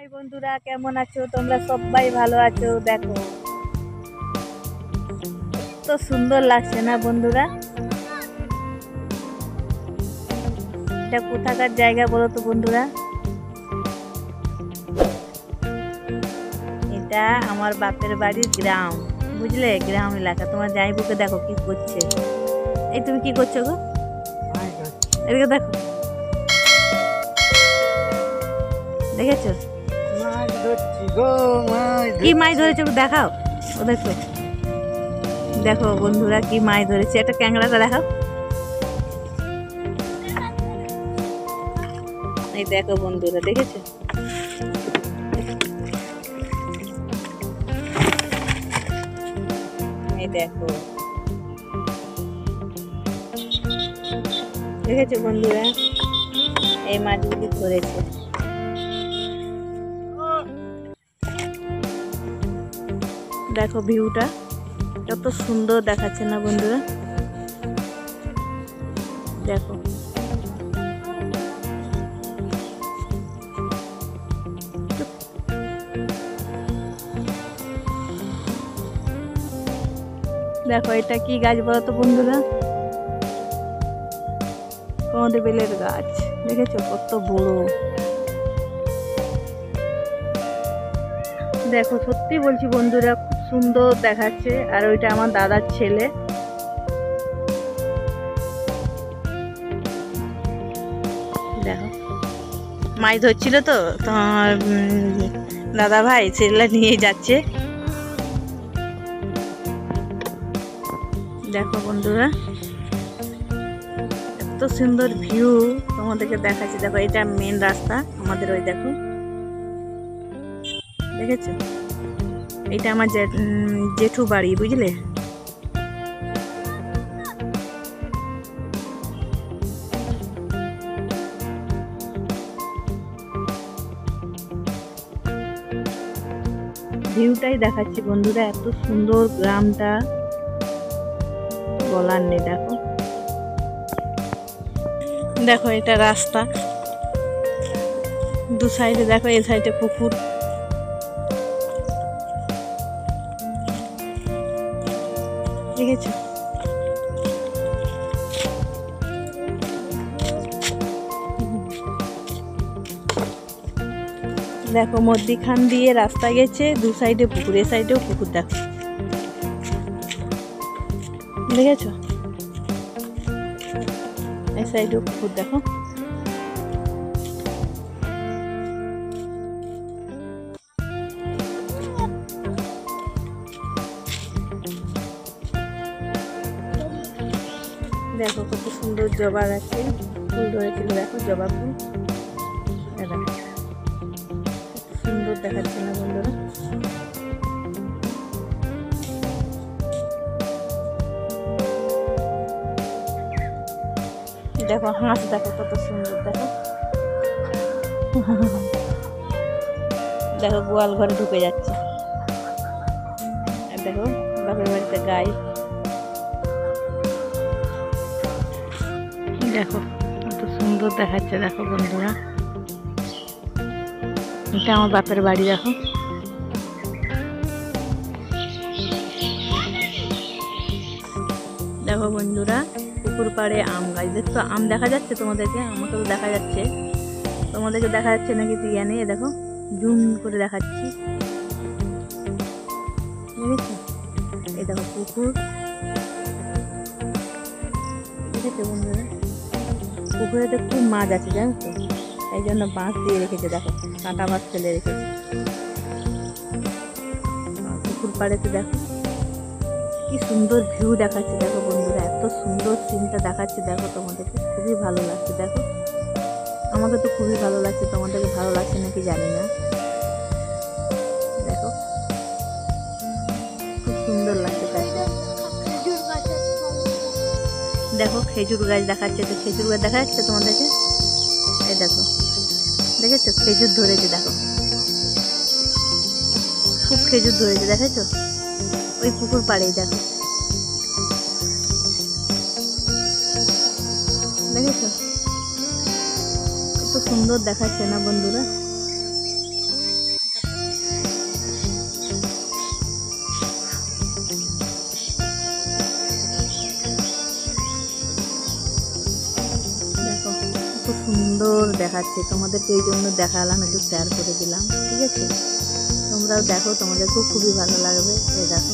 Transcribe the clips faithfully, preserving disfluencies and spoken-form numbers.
High বন্ধুরা, কেমন আছো তোমরা? সবাই ভালো আছো? দেখো তো সুন্দর লাগছে না বন্ধুরা? এটা কোথাকার জায়গা বলো তো বন্ধুরা? এটা আমার বাপের বাড়ির গ্রাম, বুঝলে? গ্রাম এলাকা। তোমার জামাইবাবুকে দেখো কি করছে। এই তুমি কি করছো গো? এদিকে দেখো, দেখেছো কি মাছ ধরেছে? দেখাও, ও দেখো দেখো বন্ধুরা কি মাছ ধরেছে। একটা ক্যাংড়াটা দেখাও। এই দেখো বন্ধুরা, দেখেছো? এই দেখো, দেখেছো বন্ধুরা? এই মাছগুলি ধরেছে। দেখো ভিউটা কত সুন্দর দেখাচ্ছে না বন্ধুরা? দেখো দেখো এটা কি গাছ বলো তো বন্ধুরা? কমদে বেলের গাছ। দেখেছো কত বড়? দেখো সত্যি বলছি বন্ধুরা, খুব সুন্দর দেখাচ্ছে। আর ওইটা আমার দাদার ছেলে। দেখো মাছ ধরছিল তো তোমার দাদা ভাই, সেগুলা নিয়ে যাচ্ছে। দেখো বন্ধুরা এত সুন্দর ভিউ তোমাদেরকে দেখাচ্ছি। দেখো এটা মেন রাস্তা আমাদের। ওই দেখো, দেখেছো? এটা আমার জেঠু বাড়ি, বুঝলে? ভিউটাই দেখাচ্ছি বন্ধুরা, এত সুন্দর গ্রামটা বলার নেই। দেখো দেখো এটা রাস্তা, দু সাইডে দেখো, এই সাইডে পুকুর। দেখেছো? দেখো মধ্যিখান দিয়ে রাস্তা গেছে, দু সাইডে পুকুর, এ সাইডেও পুকুর। দেখো, দেখেছো? এই সাইডেও পুকুর। দেখো দেখো কত সুন্দর জবা গাছে ফুল ধরেছিল। দেখো জবা ফুল সুন্দর দেখাচ্ছে না বন্ধুরা? দেখো হাঁস, দেখো কত সুন্দর। দেখো দেখো গোয়াল ঘরে ঢুকে যাচ্ছে। আর দেখো বাপের বাড়িতে গাই। দেখো কত সুন্দর দেখাচ্ছে। দেখো বন্ধুরা এটা আমার বাপের বাড়ি। দেখো দেখো বন্ধুরা পুকুর পাড়ে আম গাছ। দেখছো আম দেখা যাচ্ছে তোমাদেরকে? আমাকে তো দেখা যাচ্ছে, তোমাদেরকে দেখা যাচ্ছে নাকি তুই জানি? দেখো জুম করে দেখাচ্ছি, বুঝেছো? এই দেখো পুকুর, দেখেছো বন্ধুরা? পুকুরেতে খুব মাছ আছে, জানো তো? এই জন্য বাঁশ দিয়ে রেখেছে। দেখো কাঁটা মাছ ফেলে রেখেছে পুকুর পাড়েতে। দেখো কি সুন্দর ভিউ দেখাচ্ছে। দেখো বন্ধুরা এত সুন্দর সিনটা দেখাচ্ছে। দেখো তোমাদেরকে খুবই ভালো লাগছে। দেখো আমাকে তো খুবই ভালো লাগছে, তোমাদেরকে ভালো লাগছে নাকি জানি না। দেখো খুব সুন্দর লাগছে। দেখো দেখো খেজুর গাছ দেখাচ্ছে। তো খেজুর গাছ দেখা যাচ্ছে তোমাদেরকে? এই দেখো, দেখেছো? খেজুর ধরেছে। দেখো খুব খেজুর ধরেছে, দেখেছো? ওই পুকুর পাড়েই। দেখো দেখেছো কত সুন্দর দেখাচ্ছে না বন্ধুরা? দেখাচ্ছি, তোমাদেরকে এই জন্য দেখালাম, একটু শেয়ার করে দিলাম। ঠিক আছে, তোমরাও দেখো, তোমাদেরকেও খুবই ভালো লাগবে। এই দেখো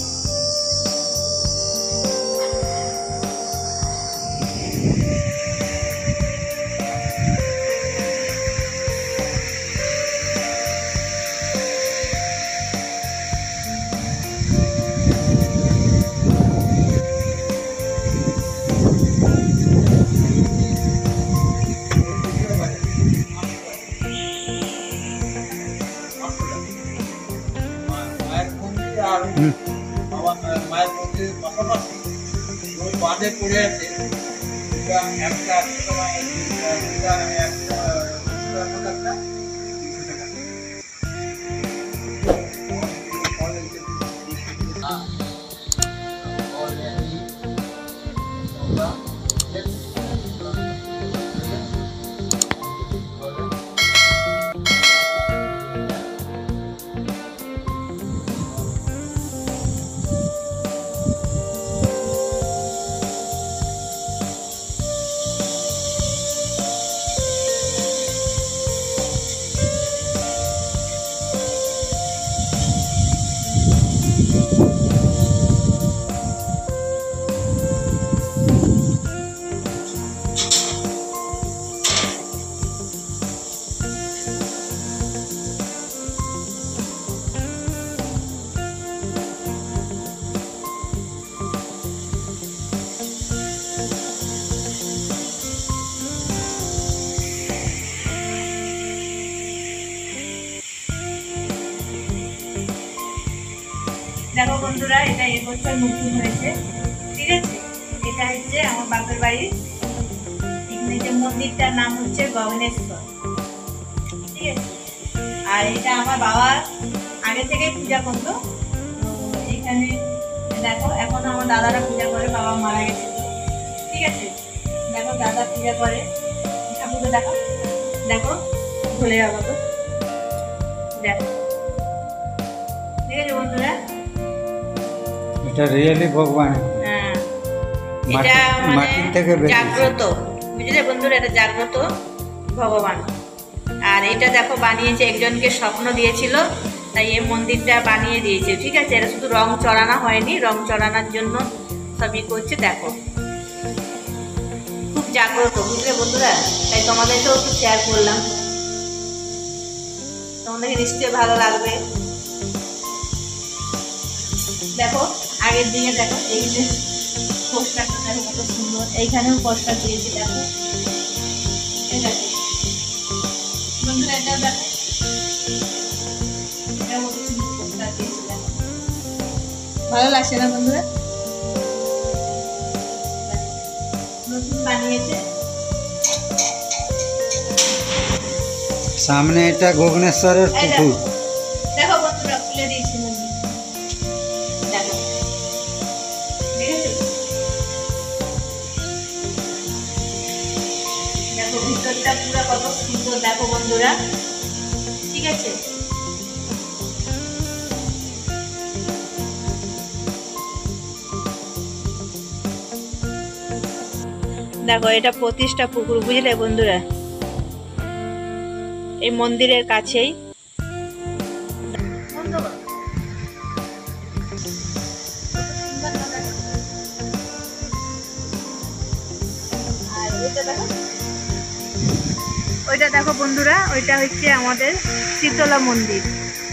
মায়ের মন্দিরের পাশাপাশি ওই বাঁধে পড়ে আছে একটা একটা দেখো বন্ধুরা, এটা এবছর নতুন হয়েছে। ঠিক আছে, এটা হচ্ছে আমার বাপের বাড়ি। এখানে যে মন্দিরটার নাম হচ্ছে গগনেশ্বর। ঠিক আছে, আর এটা আমার বাবা আগে থেকে পূজা করতো। তো এখানে দেখো, এখন আমার দাদারা পূজা করে, বাবা মারা গেছে। ঠিক আছে, দেখো দাদা পূজা করে, ঠাকুরকে দেখো, দেখো ভুলে যাবো তো, দেখো। ঠিক আছে বন্ধুরা, এটা রিয়েলি ভগবান। হ্যাঁ, এটা মানে জাগ্রত, বুঝলে বন্ধুরা, এটা জাগ্রত ভগবান। আর এটা দেখো বানিয়েছে, একজনকে স্বপ্ন দিয়েছিল, তাই এই মন্দিরটা বানিয়ে দিয়েছে। ঠিক আছে, এটা শুধু রং চড়ানো হয়নি, রং চড়ানোর জন্য সবই করছে। দেখো খুব জাগ্রত, বুঝলে বন্ধুরা, তাই তোমাদেরকেও একটু শেয়ার করলাম, তোমাদেরকে নিশ্চয়ই ভালো লাগবে। দেখো আগের দিকে দেখো, এই যে পোস্টারটা দেখো কত সুন্দর, এইখানেও পোস্টার দিয়েছি। দেখো এই দেখো বন্ধুরা, এটাও দেখো, এটাও কত সুন্দর পোস্টার দিয়েছি। দেখো ভালো লাগছে না বন্ধুরা? নতুন বানিয়েছে। সামনে এটা গগনেশ্বরের পুকুর। দেখো বন্ধুরা, খুলে দিয়েছি মন্দির। দেখো দেখো ভিতরটা পুরো কত সুন্দর, দেখো বন্ধুরা। ঠিক আছে, দেখো এটা প্রতিষ্ঠা পুকুর, বুঝলে বন্ধুরা, এই মন্দিরের কাছেই। ওইটা দেখো বন্ধুরা, ওইটা হচ্ছে আমাদের শীতলা মন্দির।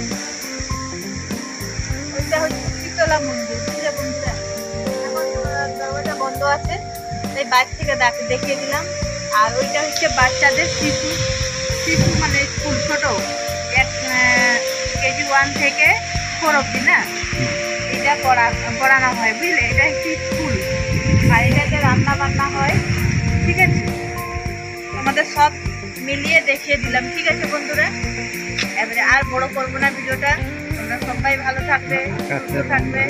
ওইটা হচ্ছে শীতলা মন্দির, বুঝলে বন্ধুরা। এখন দরজাটা বন্ধ আছে, তাই বাইরে থেকে দেখিয়ে দিলাম। আর ওইটা হচ্ছে বাচ্চাদের শিশু শিশু মানে স্কুল, ছোট এক কেজি ওয়ান থেকে ফোর অব্দি না, এটা পড়া পড়ানো হয়, বুঝলে। এটা হচ্ছে স্কুল, আর এটাতে রান্না বান্না হয়। ঠিক আছে, তোমাদের সব মিলিয়ে দেখিয়ে দিলাম। ঠিক আছে বন্ধুরা, এবারে আর বড় করবো না ভিডিওটা। তোমরা সবাই ভালো থাকবে, সুস্থ থাকবে।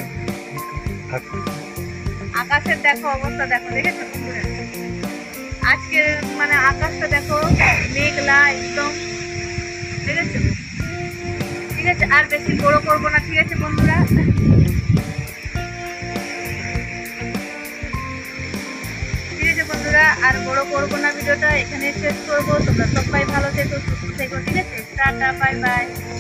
আকাশের দেখো অবস্থা, দেখো, দেখেছো বন্ধুরা? আজকে মানে আকাশটা দেখো মেঘলা একদম, দেখেছো? ঠিক আছে, আর বেশি বড় করবো না। ঠিক আছে বন্ধুরা, ঠিক আছে বন্ধুরা, আর বড় করবো না ভিডিওটা, এখানে শেষ করবো। তোমরা সবাই ভালো থেকো, সুস্থ থেকো, ঠিক আছে? Tata, bye by.